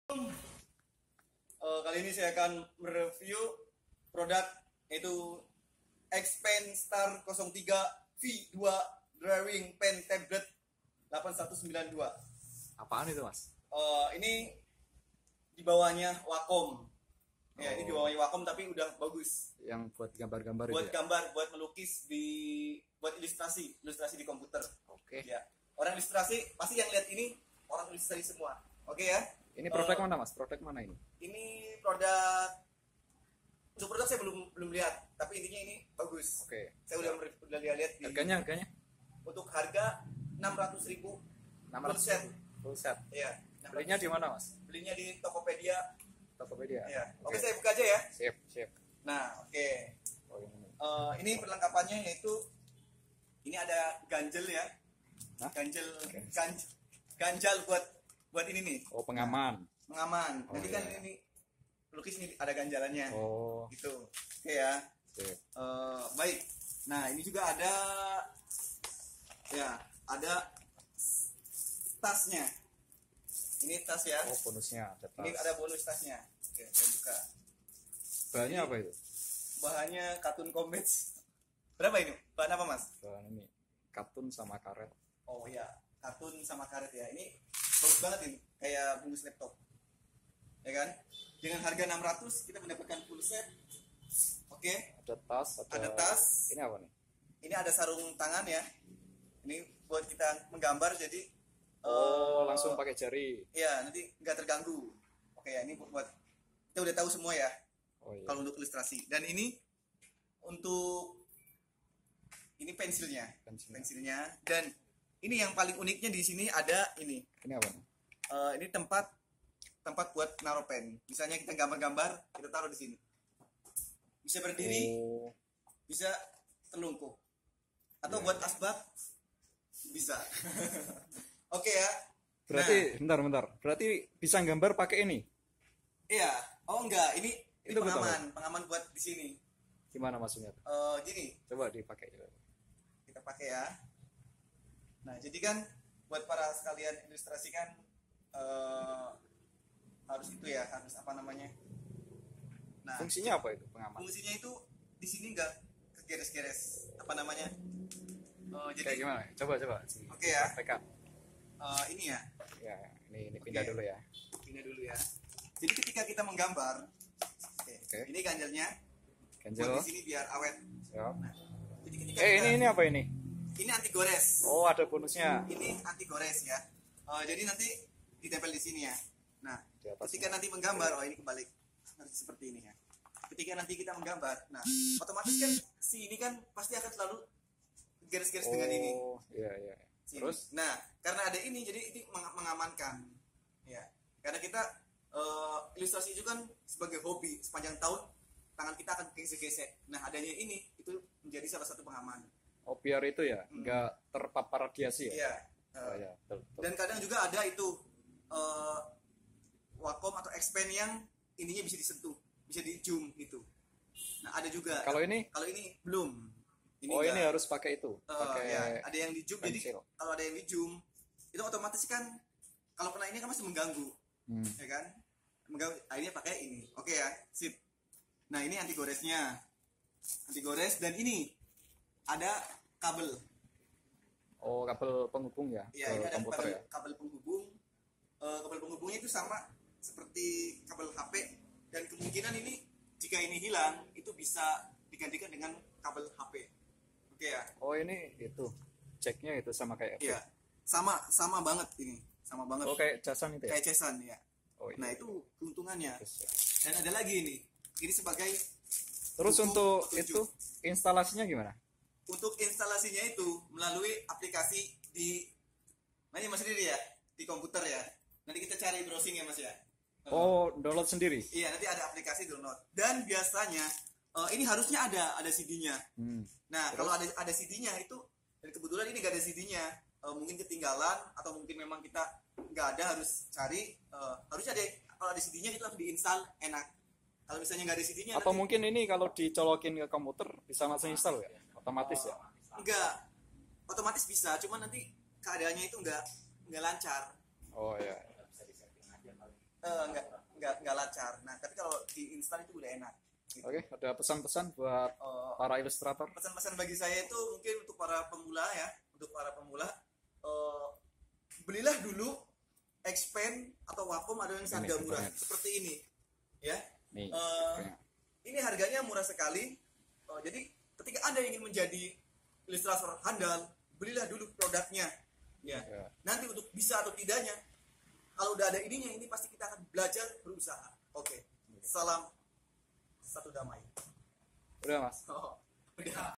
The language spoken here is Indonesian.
Kali ini saya akan mereview produk yaitu Xpen Star 03 V2 Drawing Pen Tablet 8192. Apaan itu, Mas? Ini di bawahnya Wacom. Ya, ini di bawahnya Wacom tapi udah bagus. Yang buat gambar-gambar Buat itu ya? gambar, buat melukis buat ilustrasi di komputer. Oke. Ya. Orang ilustrasi pasti yang lihat ini orang ilustrasi semua. Oke ya. Ini produk mana, Mas? Produk mana ini? Ini produk, untuk produk saya belum lihat, tapi intinya ini bagus. Oke. Saya udah lihat di, Harganya? untuk harga 600.000 full set. Full set. Iya. Belinya di mana, Mas? Belinya di Tokopedia. Tokopedia. Iya. Oke, saya buka aja ya. Sip. Nah, oke. Oh, ini. Ini perlengkapannya yaitu ini ada ganjel ya. Hah? Ganjal buat ini nih. Oh, pengaman. Mengaman. Oh, Nanti iya. kan ini pelukis ini ada ganjalannya. Oh, Gitu. Oke ya. sip. Baik. Nah, ini juga ada tasnya. Ini tas ya. Oh, bonusnya ada tas. Ini ada bonus tasnya. Oke, saya buka. Bahannya apa itu? Bahannya katun comics. Berapa ini? Bahan apa, Mas? Bahan ini katun sama karet. Oh iya, katun sama karet ya. Ini bagus banget ini, kayak bungkus laptop. Ya kan? Dengan harga 600 kita mendapatkan full set. Oke. Ada tas, Ada tas. Ini apa nih? Ini ada sarung tangan ya. Ini buat kita menggambar jadi Langsung pakai jari. ya nanti nggak terganggu. Oke ya, ini buat kita udah tahu semua ya Oh iya. kalau untuk ilustrasi. Dan ini untuk ini pensilnya dan ini yang paling uniknya di sini ada ini. Ini apa nih? Ini tempat buat naruh pen. Misalnya kita gambar-gambar, kita taruh di sini. Bisa berdiri, Oh, bisa terlungkup. Atau Iya. buat asbak bisa. Oke ya. berarti bentar. Berarti bisa gambar pakai ini. Iya. Oh enggak, ini Itu betul. pengaman buat di sini. Gimana maksudnya? Gini, Coba dipakai. kita pakai ya. Nah, jadi kan buat para sekalian ilustrasi kan harus itu ya, harus apa namanya? Nah, Fungsinya apa itu pengaman? fungsinya itu di sini enggak kegeres-geres apa namanya? Kayak Jadi gimana? Coba. Oke ya. Praktekkan. Ini ya, Ya, ini pindah Oke. dulu ya. ini dulu ya. Jadi ketika kita menggambar, Oke. ini ganjelnya Ganjel. buat di sini biar awet. Siap. Jadi ketika Ini apa ini? ini anti gores. Oh, ada bonusnya. Ini anti gores ya. Jadi nanti ditempel di sini ya. Nah, Di atasnya. ketika nanti menggambar, ini kebalik nanti seperti ini ya. Ketika nanti kita menggambar, nah otomatis kan si ini kan pasti akan selalu garis-garis dengan ini. Oh, iya. Sini. Terus? Nah, karena ada ini jadi ini mengamankan, ya. Karena kita ilustrasi itu kan sebagai hobi sepanjang tahun tangan kita akan gesek-gesek. Nah, adanya ini itu menjadi salah satu pengaman. Oh, biar itu ya, nggak terpapar radiasi ya? Iya. Oh ya, betul. Dan kadang juga ada itu Wacom atau Xpen yang ininya bisa disentuh, bisa di zoom gitu. Nah, ada juga. Kalau ini? Kalau ini belum. Ini enggak. harus pakai itu, pakai Ya, ada yang di zoom. Jadi pensil. kalau ada yang di zoom itu otomatis kan kalau kena ini kan masih mengganggu, ya kan? Mengganggu. Akhirnya pakai ini. Oke ya, sip. Nah, ini anti goresnya, anti gores, dan ini ada kabel. Oh, kabel penghubung ya, Ya, ini ke ada komputer ya. kabel penghubung. Kabel penghubungnya itu sama seperti kabel HP, dan kemungkinan ini jika ini hilang itu bisa digantikan dengan kabel HP. Oke ya. Oh, ini itu jacknya itu sama kayak Iya. Sama banget ini. Sama banget. Oh, kayak casan itu ya. Kayak cesan ya. Oh, iya. Nah, itu keuntungannya. Terus, ya. Dan ada lagi ini. Ini sebagai Terus buku untuk petunjuk. itu instalasinya gimana? Untuk instalasinya itu melalui aplikasi di mana Mas sendiri ya? Di komputer ya. Nanti kita cari browsing ya Mas ya. Oh, download sendiri. Iya, nanti ada aplikasi download. Dan biasanya ini harusnya ada CD-nya. Nah, kalau ada CD-nya itu, dan kebetulan ini nggak ada CD-nya, mungkin ketinggalan atau mungkin memang kita nggak ada, harus cari. Harusnya ada, kalau ada CD-nya itu langsung diinstal, enak. Kalau misalnya nggak ada CD-nya, Atau mungkin ini kalau dicolokin ke komputer bisa langsung install ya? Otomatis ya? nggak otomatis bisa, cuman nanti keadaannya itu nggak lancar. Oh ya. nggak lancar. Nah, tapi kalau di instan itu udah enak. Gitu. Oke, ada pesan-pesan buat para ilustrator? Pesan-pesan bagi saya itu mungkin untuk para pemula ya, belilah dulu Xpen atau Wacom ada yang harga murah seperti ini, ya. Nih, ini harganya murah sekali. Jadi ketika Anda ingin menjadi ilustrator handal, belilah dulu produknya, ya. Nanti untuk bisa atau tidaknya, kalau udah ada ininya, ini pasti kita akan belajar berusaha. Oke. Salam satu damai. udah Mas. Udah.